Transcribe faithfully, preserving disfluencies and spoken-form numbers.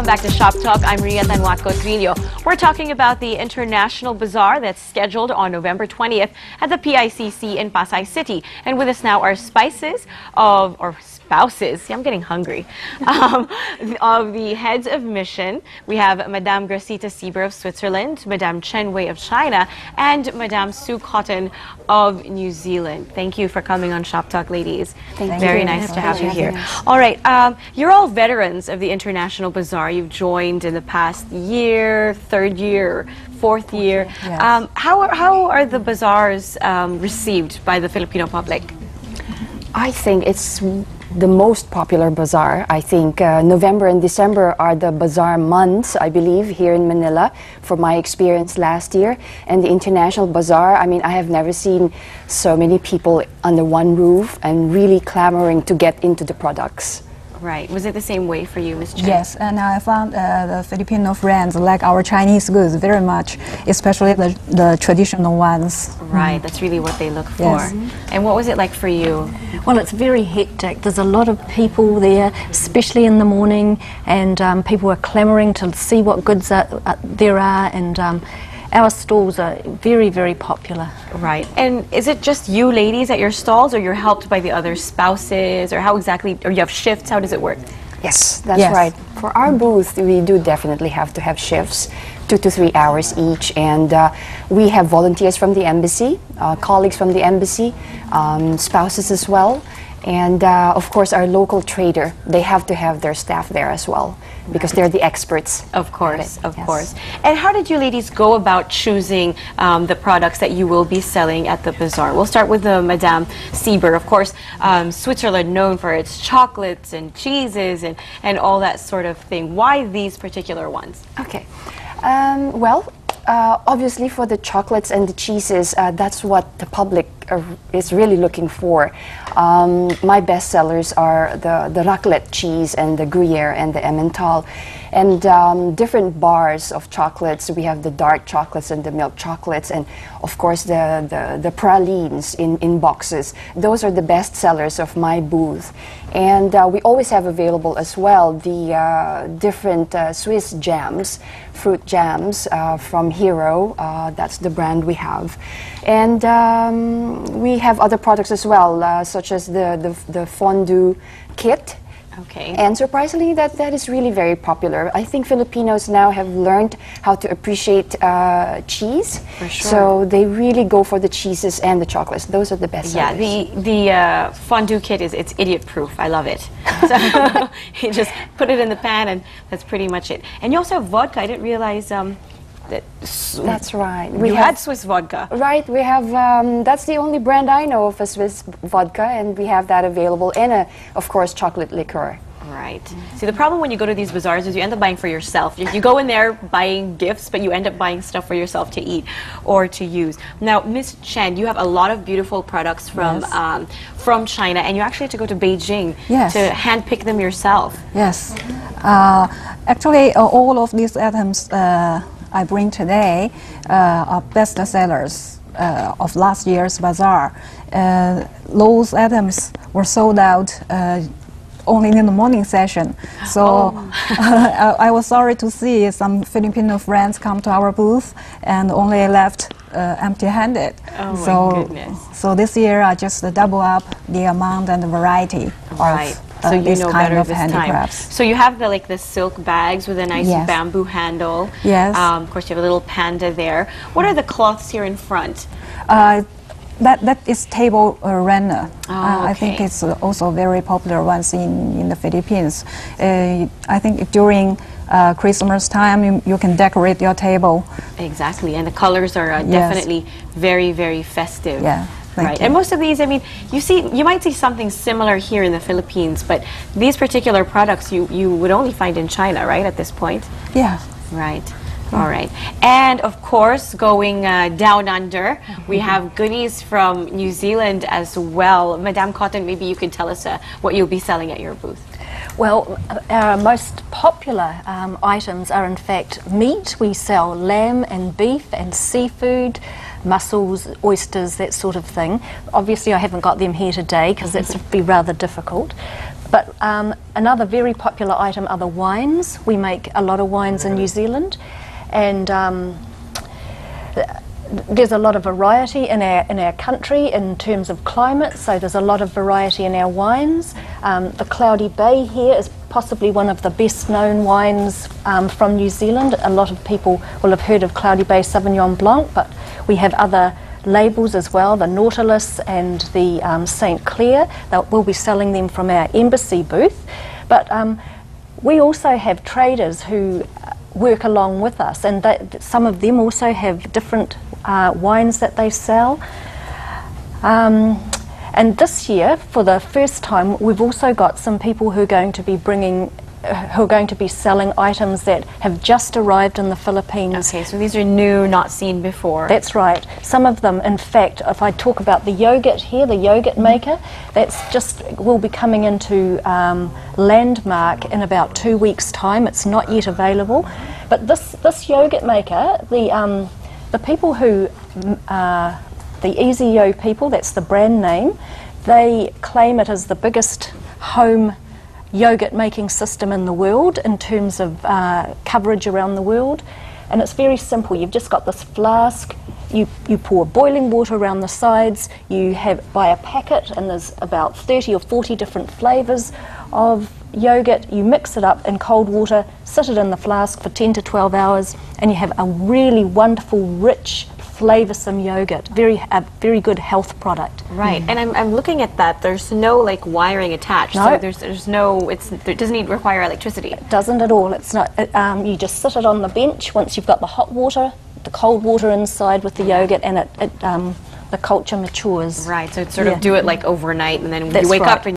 Welcome back to Shop Talk. I'm Ria Tanwatco Trillo. We're talking about the International Bazaar that's scheduled on November twentieth at the P I C C in Pasay City. And with us now are spices of, or spouses, see, I'm getting hungry, um, of the heads of mission. We have Madame Gracita Sieber of Switzerland, Madame Chen Wei of China, and Madame Sue Cotton of New Zealand. Thank you for coming on Shop Talk, ladies. Thank Very you. nice to have you here. Yes. All right, um, you're all veterans of the International Bazaar. You've joined in the past year, third year, fourth year. Yes. Um, how, are, how are the bazaars um, received by the Filipino public? I think it's the most popular bazaar. I think uh, November and December are the bazaar months, I believe, here in Manila, from my experience last year. And the International Bazaar, I mean, I have never seen so many people under one roof and really clamoring to get into the products. Right. Was it the same way for you, Miz Chen? Yes, and I found uh, the Filipino friends like our Chinese goods very much, especially the, the traditional ones. Right, mm. That's really what they look for. Yes. And what was it like for you? Well, it's very hectic. There's a lot of people there, especially in the morning, and um, people are clamouring to see what goods are, uh, there are, and um, our stalls are very, very popular. Right. And is it just you ladies at your stalls, or you're helped by the other spouses, or how exactly, or you have shifts? How does it work? Yes, that's Yes. right. For our booth, we do definitely have to have shifts, two to three hours each, and uh, we have volunteers from the embassy, uh, colleagues from the embassy, um, spouses as well, and uh, of course our local trader. They have to have their staff there as well, because they're the experts. Of course, of Yes. course. And how did you ladies go about choosing um, the products that you will be selling at the bazaar? We'll start with uh, Madame Sieber. Of course, um, Switzerland known for its chocolates and cheeses and, and all that sort of thing. Why these particular ones? Okay. Um, well, uh, obviously for the chocolates and the cheeses, uh, that's what the public uh, is really looking for. Um, my best sellers are the, the raclette cheese and the Gruyere and the Emmental. And um, different bars of chocolates. We have the dark chocolates and the milk chocolates, and of course the, the, the pralines in, in boxes. Those are the best sellers of my booth. And uh, we always have available as well the uh, different uh, Swiss jams, fruit jams uh, from Hero. Uh, that's the brand we have. And um, we have other products as well, uh, such as the, the, the fondue kit. Okay. And surprisingly, that, that is really very popular. I think Filipinos now have learned how to appreciate uh, cheese. For sure. So they really go for the cheeses and the chocolates. Those are the best Yeah, sellers. the, the uh, fondue kit is it's idiot-proof. I love it. So you just put it in the pan and that's pretty much it. And you also have vodka. I didn't realize um, that That's right. we We had have, Swiss vodka. right, we have, um, that's the only brand I know of a Swiss vodka, and we have that available, and a, of course, chocolate liqueur. Right. See, the problem when you go to these bazaars is you end up buying for yourself. You, you go in there buying gifts, but you end up buying stuff for yourself to eat or to use. Now, Miz Chen, you have a lot of beautiful products from Yes. um, from China, and you actually had to go to Beijing Yes. to handpick them yourself. Yes. Uh, actually, uh, all of these items uh, I bring today uh, are best sellers uh, of last year's bazaar. Uh, those items were sold out uh, only in the morning session. So Oh. uh, I, I was sorry to see some Filipino friends come to our booth and only left uh, empty-handed. Oh, my so, goodness. So this year I just double up the amount and the variety Right. of uh, So you this know kind better of this time. handicrafts. So you have the like the silk bags with a nice Yes. bamboo handle. Yes. Um, of course, you have a little panda there. What are the cloths here in front? Uh, that that is table uh, runner. Oh, uh, I think okay. it's uh, also very popular ones in in the Philippines. Uh, I think during uh, Christmas time you, you can decorate your table. Exactly, and the colors are uh, Yes. definitely very, very festive. Yeah. Thank Right, you. and most of these, I mean, you see, you might see something similar here in the Philippines, but these particular products you, you would only find in China, right, at this point? Yeah. Right. All right. And of course, going uh, down under, we have goodies from New Zealand as well. Madame Cotton, maybe you could tell us uh, what you'll be selling at your booth. Well, our most popular um, items are in fact meat. We sell lamb and beef and seafood, mussels, oysters, that sort of thing. Obviously I haven't got them here today because that's be rather difficult. But um, another very popular item are the wines. We make a lot of wines in New Zealand, and um, there's a lot of variety in our in our country in terms of climate, so there's a lot of variety in our wines. Um, the Cloudy Bay here is possibly one of the best known wines um, from New Zealand. A lot of people will have heard of Cloudy Bay Sauvignon Blanc, but we have other labels as well, the Nautilus and the um, Saint Clair. They'll, we'll be selling them from our embassy booth. But um, we also have traders who work along with us, and that, some of them also have different uh, wines that they sell. Um, and this year, for the first time, we've also got some people who are going to be bringing who are going to be selling items that have just arrived in the Philippines. Okay, so these are new, not seen before. That's right. Some of them, in fact, if I talk about the yogurt here, the yogurt maker, that's just will be coming into um, Landmark in about two weeks' time. It's not yet available, but this this yogurt maker, the um, the people who uh, the Easy Yo people, that's the brand name, they claim it as the biggest home yogurt making system in the world in terms of uh, coverage around the world. And it's very simple. You've just got this flask, you, you pour boiling water around the sides, you have buy a packet, and there's about thirty or forty different flavours of yogurt. You mix it up in cold water, sit it in the flask for ten to twelve hours, and you have a really wonderful, rich, flavoursome yogurt. Very, a very good health product. Right, and I'm, I'm looking at that. There's no like wiring attached, No. so there's there's no. It's it doesn't need require electricity. It doesn't at all. It's not. It, um, you just sit it on the bench once you've got the hot water, the cold water inside with the yogurt, and it, it um, the culture matures. Right, so it's sort Yeah. of do it like overnight, and then when That's you wake right. up and